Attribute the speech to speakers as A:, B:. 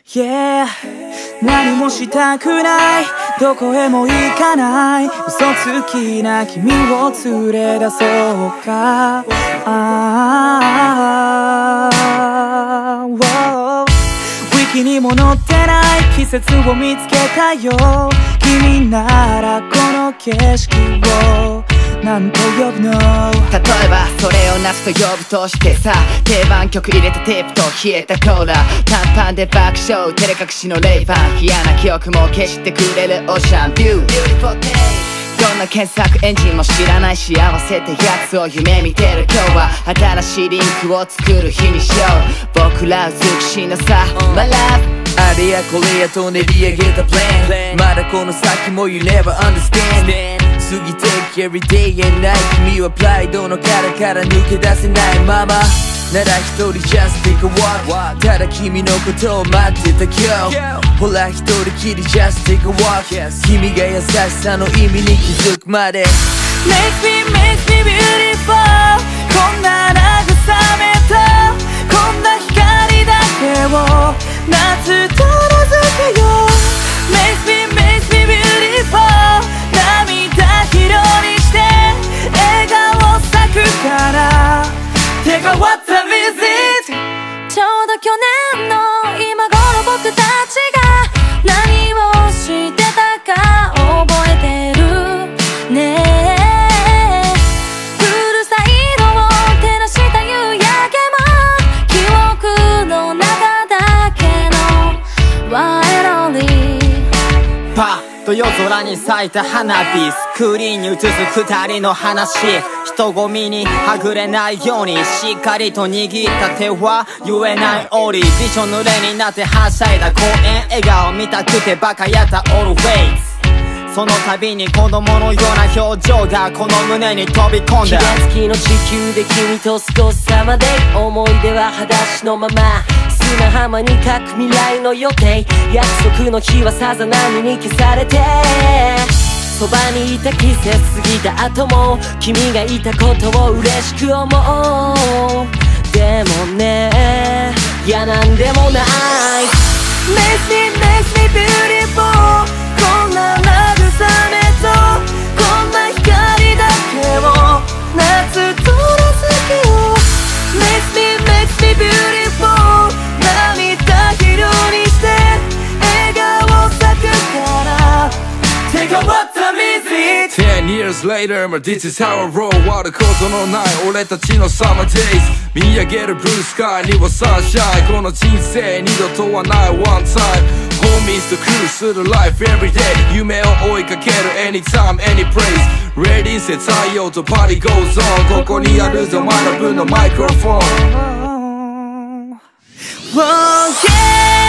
A: Yeah 何もしたくないどこへも行かない嘘つきな君を連れ出そうかウィキにも載ってない季節を見つけたよ君ならこの景色をなんと呼ぶの例え
B: ばそれを夏と呼ぶとしてさ定番曲入れたテープと冷えたコーラ短パンで爆笑照れ隠しのレイバン嫌な記憶も消してくれるオーシャンビューどんな検索エンジンも知らない幸せってやつを夢見てる今日は新しいリンクを作る日にしよう僕ら美しいのさ My loveあれやこれやと練り上げたプランまだこの先も You never understand 過ぎていく everyday and night 君はプライドの殻から抜け出せないままなら一人 just take a walk ただ君のことを待ってた今日ほら一人きり just take a walk 君が優しさの意味に気づくまで
A: Makes me beautiful こんな慰めとこんな光だけを夏と名付けよう Makes me beautiful 涙色にして笑顔咲くから手が What a visit ちょうど去年の今頃僕たちが何をしてたか覚えてるねえフルサイドを照らした夕焼けも記憶の中だけのワイロリーパッと夜空に咲いた花火スクリーンに映す二人の話人混みにはぐれないようにしっかりと握った手は言えない折びしょ濡れになってはしゃいだ公園笑顔見たくてバカやった Always その度に子供のような表情がこの胸に飛び込んだ
C: 期月の地球で君と過ごす様で思い出は裸足のまま砂浜に書く未来の予定約束の日はさざ波に消されてそばにいた季節過ぎた後も君がいたことを嬉しく思うでもねいやなんでもない Makes me beautiful こんな慰めとこんな光だけを夏と名付けよう Makes me beautiful 涙色にして笑顔咲くから Take a what time is it
D: 10 years later, but this is how I roll 終わることのない俺たちの Summer days 見上げるブルースカイには Sunshine この人生二度とはない One time Homies to cruise する life everyday 夢を追いかける anytime, any place Ready せ太陽と party goes on ここにあるぞマイナブのマイクロフォン
A: Oh yeah